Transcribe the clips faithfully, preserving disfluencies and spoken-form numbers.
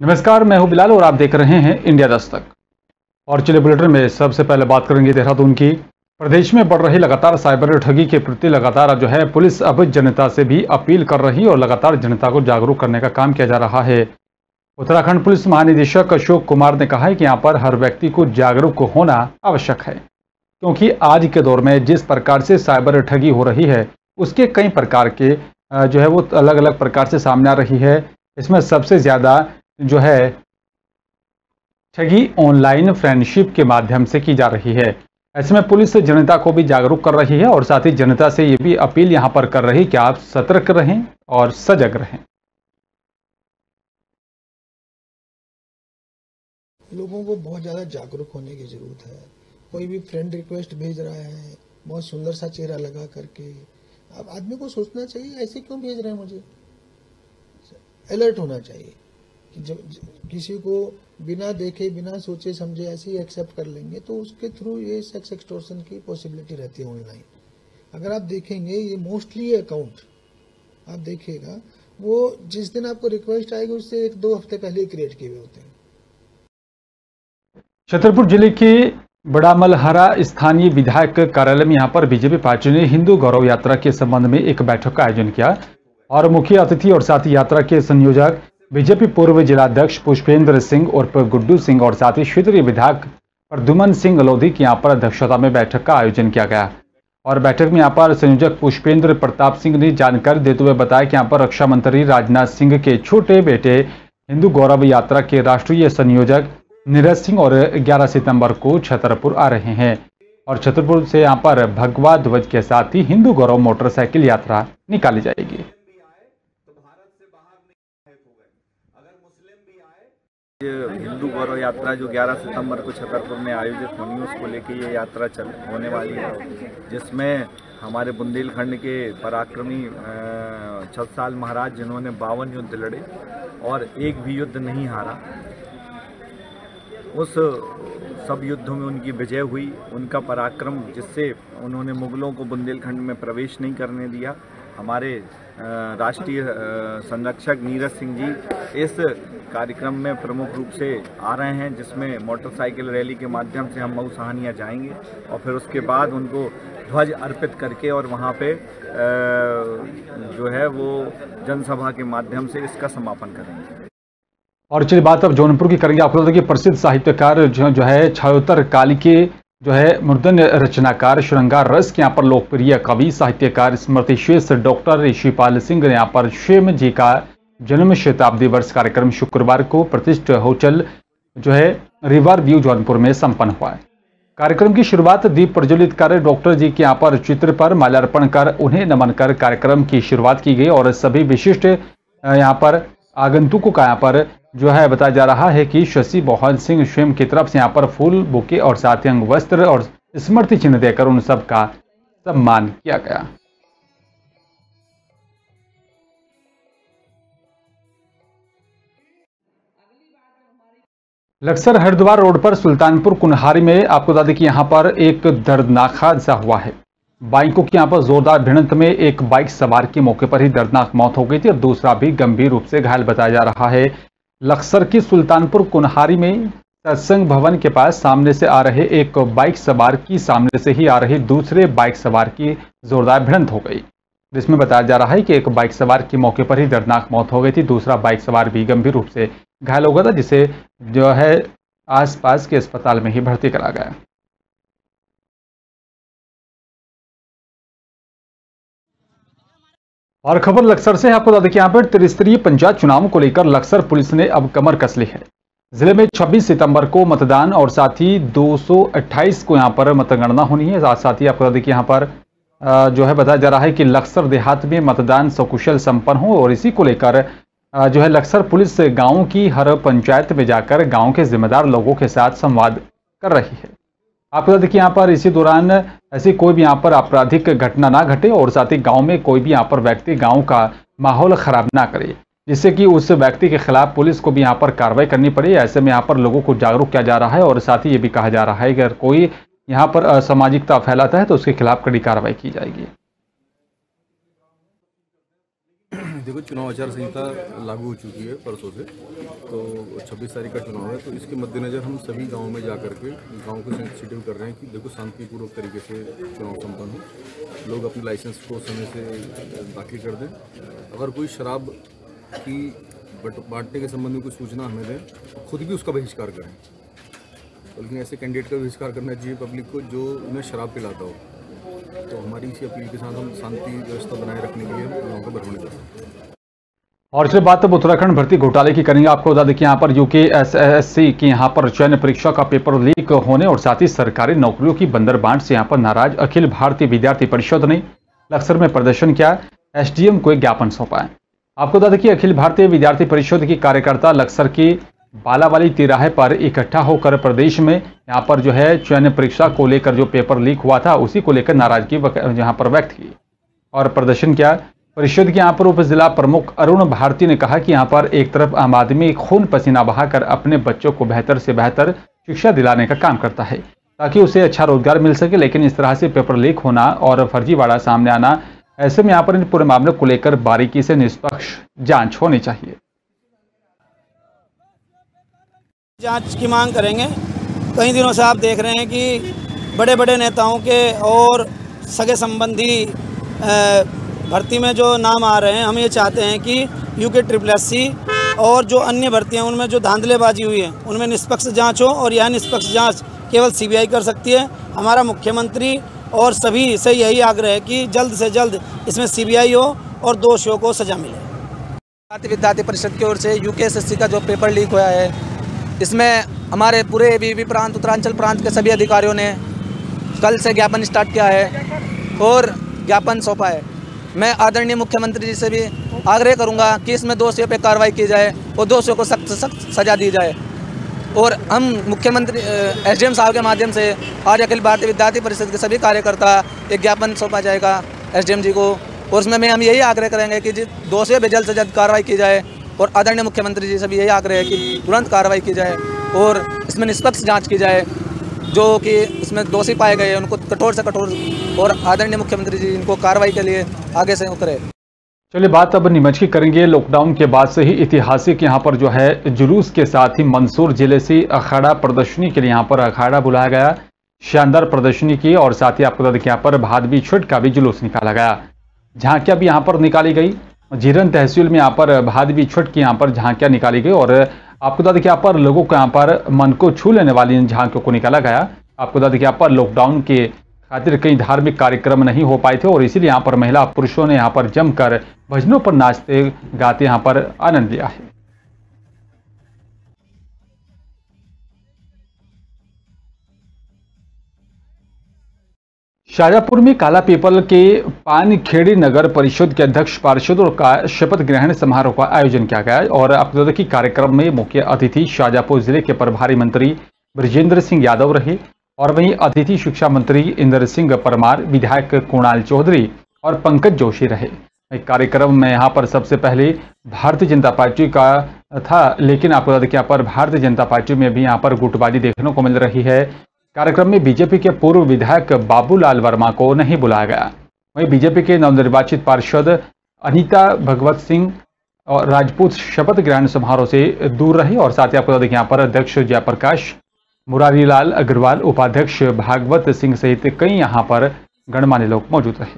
नमस्कार, मैं हूं बिलाल और आप देख रहे हैं इंडिया दस्तक। और चलिए बुलेटिन में सबसे पहले बात करेंगे देहरादून की। प्रदेश में बढ़ रही लगातार साइबर ठगी के प्रति लगातार जो है पुलिस अब जनता से भी अपील कर रही और लगातार जनता को जागरूक करने का काम किया जा रहा है। उत्तराखंड पुलिस महानिदेशक अशोक कुमार ने कहा है कि यहाँ पर हर व्यक्ति को जागरूक होना आवश्यक है, क्योंकि आज के दौर में जिस प्रकार से साइबर ठगी हो रही है उसके कई प्रकार के जो है वो अलग अलग प्रकार से सामने आ रही है। इसमें सबसे ज़्यादा जो है ठगी ऑनलाइन फ्रेंडशिप के माध्यम से की जा रही है। ऐसे में पुलिस जनता को भी जागरूक कर रही है और साथ ही जनता से ये भी अपील यहां पर कर रही कि आप सतर्क रहें और सजग रहें। लोगों को बहुत ज़्यादा जागरूक होने की ज़रूरत है। कोई भी फ्रेंड रिक्वेस्ट भेज रहा है बहुत सुंदर सा चेहरा लगा करके, अब आदमी को सोचना चाहिए ऐसे क्यों भेज रहे हैं, मुझे अलर्ट होना चाहिए कि जब किसी को बिना देखे बिना सोचे समझे ऐसे ही एक्सेप्ट कर लेंगे तो उसके थ्रू ये सेक्स एक्सटॉर्शन की पॉसिबिलिटी रहती है ऑनलाइन। अगर आप देखेंगे ये मोस्टली अकाउंट आप देखिएगा वो जिस दिन आपको रिक्वेस्ट आएगी उससे एक दो हफ्ते पहले ही क्रिएट किए हुए होते हैं। छतरपुर जिले के बड़ा मलहरा स्थानीय विधायक कार्यालय में यहाँ पर बीजेपी पार्टी ने हिंदू गौरव यात्रा के संबंध में एक बैठक का आयोजन किया और मुख्य अतिथि और साथ ही यात्रा के संयोजक बीजेपी पूर्व जिलाध्यक्ष पुष्पेंद्र सिंह उर्फ गुड्डू सिंह और साथ ही क्षेत्रीय विधायक प्रद्युमन सिंह लोधी की यहाँ पर अध्यक्षता में बैठक का आयोजन किया गया। और बैठक में यहाँ पर संयोजक पुष्पेंद्र प्रताप सिंह ने जानकारी देते हुए बताया कि यहाँ पर रक्षा मंत्री राजनाथ सिंह के छोटे बेटे हिंदू गौरव यात्रा के राष्ट्रीय संयोजक नीरज सिंह और ग्यारह सितंबर को छतरपुर आ रहे हैं और छतरपुर से यहाँ पर भगवा ध्वज के साथ ही हिंदू गौरव मोटरसाइकिल यात्रा निकाली जाएगी। हिंदू गौरव यात्रा जो ग्यारह सितंबर को छतरपुर में आयोजित होनी है उसको लेके ये यात्रा चल होने वाली है, जिसमें हमारे बुंदेलखंड के पराक्रमी छत्रसाल महाराज जिन्होंने बावन युद्ध लड़े और एक भी युद्ध नहीं हारा, उस सब युद्धों में उनकी विजय हुई, उनका पराक्रम जिससे उन्होंने मुगलों को बुंदेलखंड में प्रवेश नहीं करने दिया। हमारे राष्ट्रीय संरक्षक नीरज सिंह जी इस कार्यक्रम में प्रमुख रूप से आ रहे हैं, जिसमें मोटरसाइकिल रैली के माध्यम से हम मऊ सहानिया जाएंगे और फिर उसके बाद उनको ध्वज अर्पित करके और वहाँ पे जो है वो जनसभा के माध्यम से इसका समापन करेंगे। और चलिए बात अब जौनपुर की करेंगे। आपको बता दें कि प्रसिद्ध साहित्यकार जो, जो है छायोतर काली के जो है मूर्धन्य रचनाकार श्रृंगार रस के यहाँ पर लोकप्रिय कवि साहित्यकार स्मृतिशेष डॉक्टर ऋषिपाल सिंह ने यहाँ पर शेम जी का जन्म शताब्दी वर्ष कार्यक्रम शुक्रवार को प्रतिष्ठित होटल जो है रिवर व्यू जौनपुर में संपन्न हुआ है। कार्यक्रम की शुरुआत दीप प्रज्वलित कर डॉक्टर जी के यहाँ पर चित्र पर माल्यार्पण कर उन्हें नमन कर कार्यक्रम की शुरुआत की गई और सभी विशिष्ट यहाँ पर आगंतुकों का यहाँ पर जो है बताया जा रहा है कि शशि मोहन सिंह स्वयं की तरफ से यहाँ पर फूल बुके और साथ ही अंग वस्त्र और स्मृति चिन्ह देकर उन सब का सम्मान किया गया। लक्सर हरिद्वार रोड पर सुल्तानपुर कुन्हारी में आपको बता दें कि यहाँ पर एक दर्दनाक हादसा हुआ है। बाइकों की यहाँ पर जोरदार भिड़ंत में एक बाइक सवार की मौके पर ही दर्दनाक मौत हो गई थी और दूसरा भी गंभीर रूप से घायल बताया जा रहा है। लक्सर की सुल्तानपुर कुन्हारी में सत्संग भवन के पास सामने से आ रहे एक बाइक सवार की सामने से ही आ रही दूसरे बाइक सवार की जोरदार भिड़ंत हो गई, जिसमें बताया जा रहा है कि एक बाइक सवार की मौके पर ही दर्दनाक मौत हो गई थी, दूसरा बाइक सवार भी गंभीर रूप से घायल हो गया था, जिसे जो है आसपास के अस्पताल में ही भर्ती करा गया। और खबर लक्सर से आपको बता दें कि यहाँ पर त्रिस्तरीय पंचायत चुनावों को लेकर लक्सर पुलिस ने अब कमर कस ली है। जिले में छब्बीस सितंबर को मतदान और साथ ही दो सौ अट्ठाईस को यहाँ पर मतगणना होनी है। साथ साथ ही आपको बता दें कि यहाँ पर जो है बताया जा रहा है कि लक्सर देहात में मतदान सकुशल संपन्न हो और इसी को लेकर जो है लक्सर पुलिस गाँव की हर पंचायत में जाकर गाँव के जिम्मेदार लोगों के साथ संवाद कर रही है। आपको बता दें कि यहाँ पर इसी दौरान ऐसी कोई भी यहाँ पर आपराधिक घटना ना घटे और साथ ही गांव में कोई भी यहाँ पर व्यक्ति गांव का माहौल खराब ना करे, जिससे कि उस व्यक्ति के खिलाफ पुलिस को भी यहाँ पर कार्रवाई करनी पड़े। ऐसे में यहाँ पर लोगों को जागरूक किया जा रहा है और साथ ही ये भी कहा जा रहा है कि अगर कोई यहाँ पर असामाजिकता फैलाता है तो उसके खिलाफ कड़ी कार्रवाई की जाएगी। देखो, चुनाव आचार संहिता लागू हो चुकी है परसों से, तो छब्बीस तारीख का चुनाव है। तो इसके मद्देनज़र हम सभी गांव में जा कर के गाँव को सेंसिटिव कर रहे हैं कि देखो शांतिपूर्वक तरीके से चुनाव संपन्न हो, लोग अपने लाइसेंस को समय से दाखिल कर दें। अगर कोई शराब की बट बांटने के संबंध में कोई सूचना हमें दें, तो खुद भी उसका बहिष्कार करें। बल्कि ऐसे कैंडिडेट का बहिष्कार करना चाहिए पब्लिक को जो उन्हें शराब पिलाता हो। तो हमारी इसी अपील के साथ हम शांति व्यवस्था बनाए रखने के लिए गाँव का भ्रमण कर रहे हैं। और चलिए बात अब उत्तराखंड भर्ती घोटाले की करेंगे। आपको बता दें कि यहाँ पर यूके एस एस सी की यहाँ पर चयन परीक्षा का पेपर लीक होने और साथ ही सरकारी नौकरियों की बंदरबांट से यहाँ पर नाराज अखिल भारतीय विद्यार्थी परिषद ने लक्सर में प्रदर्शन किया, एसडीएम को एक ज्ञापन सौंपा है। आपको बता दें कि अखिल भारतीय विद्यार्थी परिषद की कार्यकर्ता लक्सर की बालावाली तिराहे पर इकट्ठा होकर प्रदेश में यहाँ पर जो है चयन परीक्षा को लेकर जो पेपर लीक हुआ था उसी को लेकर नाराजगी यहाँ पर व्यक्त की और प्रदर्शन किया। परिषद के यहाँ पर उप जिला प्रमुख अरुण भारती ने कहा कि यहाँ पर एक तरफ आम आदमी खून पसीना बहाकर अपने बच्चों को बेहतर से बेहतर शिक्षा दिलाने का काम करता है ताकि उसे अच्छा रोजगार मिल सके, लेकिन इस तरह से पेपर लीक होना और फर्जीवाड़ा सामने आना, ऐसे में यहाँ पर इन पूरे मामले को लेकर बारीकी से निष्पक्ष जांच होनी चाहिए। जांच की मांग करेंगे। कई दिनों से आप देख रहे हैं कि बड़े बड़े नेताओं के और सगे संबंधी भर्ती में जो नाम आ रहे हैं, हम ये चाहते हैं कि यूके ट्रिपल एस सी और जो अन्य भर्तियां उनमें जो धांधलेबाजी हुई है उनमें निष्पक्ष जांच हो, और यह निष्पक्ष जांच केवल सीबीआई कर सकती है। हमारा मुख्यमंत्री और सभी से यही आग्रह है कि जल्द से जल्द इसमें सीबीआई हो और दोषियों को सजा मिले। भारतीय विद्यार्थी परिषद की ओर से यूके एस एस सी का जो पेपर लीक हुआ है, इसमें हमारे पूरे एबीवीपी प्रांत उत्तरांचल प्रांत के सभी अधिकारियों ने कल से ज्ञापन स्टार्ट किया है और ज्ञापन सौंपा है। मैं आदरणीय मुख्यमंत्री जी से भी आग्रह करूंगा कि इसमें दोषियों पर कार्रवाई की जाए और दोषियों को सख्त सख्त सजा दी जाए। और हम मुख्यमंत्री एसडीएम साहब के माध्यम से आज अखिल भारतीय विद्यार्थी परिषद के सभी कार्यकर्ता एक ज्ञापन सौंपा जाएगा एसडीएम जी को, और उसमें में हम यही आग्रह करेंगे कि दोषियों पर जल्द से जल्द कार्रवाई की जाए। और आदरणीय मुख्यमंत्री जी से भी यही आग्रह है कि तुरंत कार्रवाई की जाए और इसमें निष्पक्ष जांच की जाए। जो कि इसमें दोषी पाए गए हैं उनको कठोर से कठोर, और आदरणीय मुख्यमंत्री जी इनको कार्रवाई के लिए आगे से उतरे। चलिए बात अब नीमच की करेंगे। लॉकडाउन के बाद से ही ऐतिहासिक यहाँ पर जो है जुलूस के साथ ही मंदसौर जिले से अखाड़ा प्रदर्शनी के लिए यहाँ पर अखाड़ा बुलाया गया, शानदार प्रदर्शनी की, और साथ ही आपको बता दें कि यहाँ पर भादवी छठ का भी जुलूस निकाला गया। झांकियाँ भी यहाँ पर निकाली गई। जीरन तहसील में यहाँ पर भादवी छठ की यहाँ पर झांकियाँ निकाली गई और आपको बता दें कि यहाँ पर लोगों को यहाँ पर मन को छू लेने वाली इन झांकियों को निकाला गया। आपको बता दें कि यहाँ पर लॉकडाउन के खातिर कई धार्मिक कार्यक्रम नहीं हो पाए थे और इसीलिए यहाँ पर महिला पुरुषों ने यहाँ पर जमकर भजनों पर नाचते गाते यहाँ पर आनंद लिया है। शाजापुर में काला पीपल के पानखेड़ी नगर परिषद के अध्यक्ष पार्षदों का शपथ ग्रहण समारोह का आयोजन किया गया और आपको बता दें कि कार्यक्रम में मुख्य अतिथि शाजापुर जिले के प्रभारी मंत्री ब्रजेंद्र सिंह यादव रहे और वहीं अतिथि शिक्षा मंत्री इंद्र सिंह परमार, विधायक कुणाल चौधरी और पंकज जोशी रहे। कार्यक्रम में यहाँ पर सबसे पहले भारतीय जनता पार्टी का था, लेकिन आपको बता दें कि यहाँ पर भारतीय जनता पार्टी में भी यहाँ पर गुटबाजी देखने को मिल रही है। कार्यक्रम में बीजेपी के पूर्व विधायक बाबूलाल वर्मा को नहीं बुलाया गया। वहीं बीजेपी के नवनिर्वाचित पार्षद अनीता भगवत सिंह और राजपूत शपथ ग्रहण समारोह से दूर रहे और साथ ही आपको बता दें कि यहाँ पर अध्यक्ष जयप्रकाश, मुरारीलाल अग्रवाल, उपाध्यक्ष भागवत सिंह सहित कई यहाँ पर गणमान्य लोग मौजूद रहे।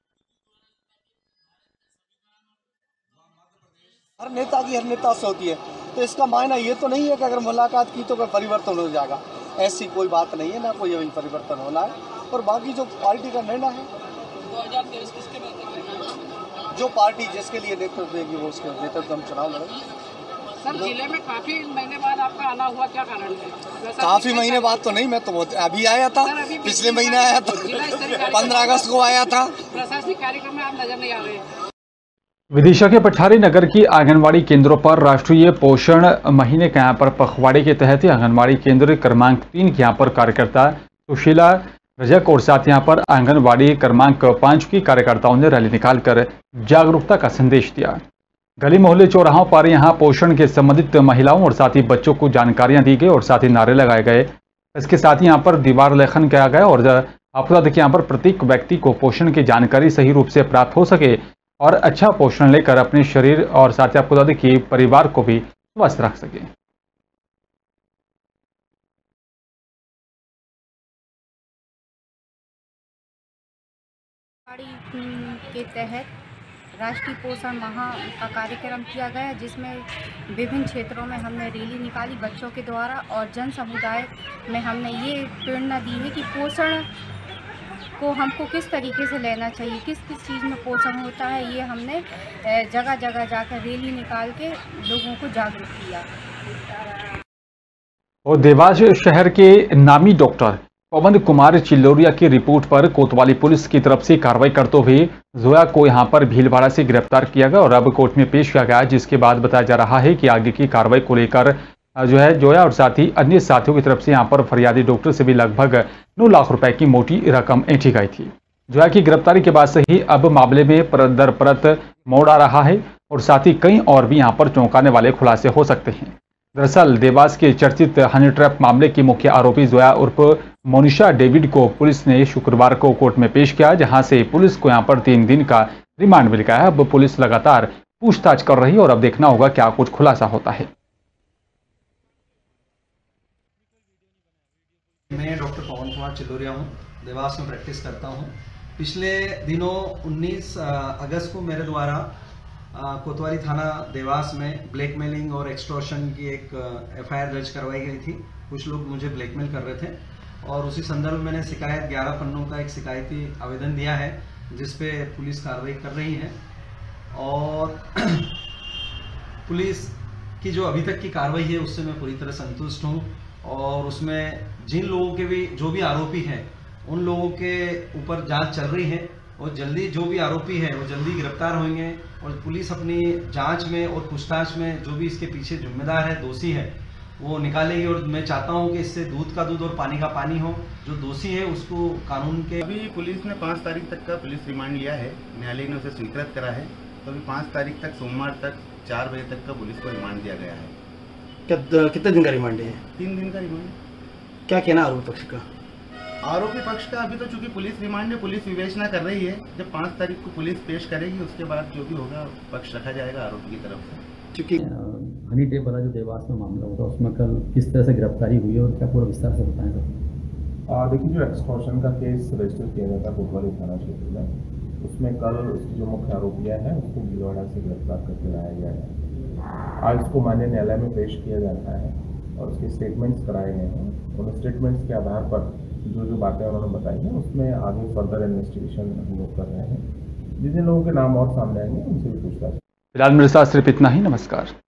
हर नेता की हर नेता से होती है, तो इसका मायना ये तो नहीं है कि अगर मुलाकात की तो कोई परिवर्तन हो जाएगा। ऐसी कोई बात नहीं है, ना कोई अभी परिवर्तन होना है। और बाकी जो पार्टी का निर्णय है, दो हज़ार तेईस किसके नेतृत्व, जो पार्टी जिसके लिए नेतृत्व देगी वो उसके नेतृत्व हम चुनाव लड़ेंगे। सर, जिले में काफी महीने बाद आपका आना हुआ, क्या कारण है? काफी महीने बाद तो नहीं, मैं तो अभी आया था, पिछले महीने आया था, पंद्रह अगस्त को आया था। प्रशासनिक कार्यक्रम में आप नजर नहीं आ रहे। विदिशा के पठारी नगर की आंगनवाड़ी केंद्रों पर राष्ट्रीय पोषण महीने के यहाँ पर पखवाड़े के तहत आंगनवाड़ी केंद्र क्रमांक तीन के यहाँ पर कार्यकर्ता सुशीला रजक और साथ यहाँ पर आंगनवाड़ी क्रमांक पाँच की कार्यकर्ताओं ने रैली निकालकर जागरूकता का संदेश दिया। गली मोहल्ले चौराहों पर यहाँ पोषण के संबंधित महिलाओं और साथ ही बच्चों को जानकारियां दी गई और साथ ही नारे लगाए गए। इसके साथ ही यहाँ पर दीवार लेखन किया गया और आपको बता दें कि यहाँ पर प्रत्येक व्यक्ति को पोषण की जानकारी सही रूप से प्राप्त हो सके, और अच्छा पोषण लेकर अपने शरीर और साथ ही आपको बता दें कि परिवार को भी स्वस्थ रख सकें। के तहत राष्ट्रीय पोषण माह का कार्यक्रम किया गया, जिसमें विभिन्न क्षेत्रों में हमने रैली निकाली बच्चों के द्वारा, और जन समुदाय में हमने ये प्रेरणा दी है कि पोषण को हमको किस तरीके से लेना चाहिए, किस किस चीज़ में पोषण होता है, ये हमने जगह जगह जाकर रैली निकाल के लोगों को जागरूक किया। और देवास शहर के नामी डॉक्टर पवन कुमार चिल्लोरिया की रिपोर्ट पर कोतवाली पुलिस की तरफ से कार्रवाई करते हुए जोया को यहां पर भीलवाड़ा से गिरफ्तार किया गया और अब कोर्ट में पेश किया गया, जिसके बाद बताया जा रहा है कि आगे की कार्रवाई को लेकर जो है जोया और साथ ही अन्य साथियों की तरफ से यहां पर फरियादी डॉक्टर से भी लगभग नौ लाख रुपए की मोटी रकम ऐंठी गई थी। जोया की गिरफ्तारी के बाद से ही अब मामले में परत दर परत मोड़ आ रहा है और साथ ही कई और भी यहां पर चौंकाने वाले खुलासे हो सकते हैं। दरअसल देवास के चर्चित हनी ट्रैप मामले की मुख्य आरोपी जोया उर्फ मोनिशा डेविड को पुलिस ने शुक्रवार को कोर्ट में पेश किया, जहां से पुलिस को यहां पर तीन दिन का रिमांड मिल गया है। अब पुलिस लगातार पूछताछ कर रही है और अब देखना होगा क्या कुछ खुलासा होता है। मैं डॉक्टर पवन कुमार चिल्लोरिया हूँ, देवास में प्रैक्टिस करता हूँ। पिछले दिनों उन्नीस अगस्त को मेरे द्वारा कोतवाली थाना देवास में ब्लैकमेलिंग और एक्सटॉर्शन की एक एफआईआर दर्ज करवाई गई थी। कुछ लोग मुझे ब्लैकमेल कर रहे थे और उसी संदर्भ में मैंने शिकायत ग्यारह पन्नों का एक शिकायती आवेदन दिया है, जिस पे पुलिस कार्रवाई कर रही है। और पुलिस की जो अभी तक की कार्रवाई है उससे मैं पूरी तरह संतुष्ट हूँ और उसमें जिन लोगों के भी जो भी आरोपी हैं उन लोगों के ऊपर जांच चल रही है और जल्दी जो भी आरोपी है वो जल्दी गिरफ्तार होंगे और पुलिस अपनी जांच में और पूछताछ में जो भी इसके पीछे जिम्मेदार है, दोषी है, वो निकालेगी। और मैं चाहता हूं कि इससे दूध का दूध और पानी का पानी हो। जो दोषी है उसको कानून के अभी पुलिस ने पाँच तारीख तक का पुलिस रिमांड लिया है, न्यायालय ने उसे स्वीकृत करा है। तो अभी पाँच तारीख तक सोमवार तक चार बजे तक का पुलिस को रिमांड दिया गया है। कितने दिन का रिमांड है? तीन दिन का रिमांड। क्या कहना आरोपी पक्ष का? आरोपी पक्ष का अभी तो चूंकि पुलिस रिमांड है, पुलिस विवेचना कर रही है। जब पाँच तारीख को पुलिस पेश करेगी उसके बाद जो भी होगा पक्ष रखा जाएगा आरोपी की तरफ से। क्योंकि हनी टेप वाला जो देवास में मामला होगा उसमें कल किस तरह से गिरफ्तारी हुई है और क्या पूरा विस्तार से बताएं सर। देखिए, जो एक्सटॉर्शन का केस रजिस्टर किया गया था कोतवाली थाना क्षेत्र में, उसमें कल उसकी जो मुख्य आरोपियां हैं उसको भीलवाड़ा से गिरफ्तार करके लाया गया है। आज उसको माननीय न्यायालय में पेश किया जाता है और उसके स्टेटमेंट्स कराए गए हैं। उन स्टेटमेंट्स के आधार पर जो जो बातें उन्होंने बताई हैं उसमें आगे फर्दर इन्वेस्टिगेशन हम लोग कर रहे हैं। जिन जिन लोगों के नाम और सामने आएंगे उनसे भी पूछताछ। फिलहाल मेरे साथ सिर्फ इतना ही। नमस्कार।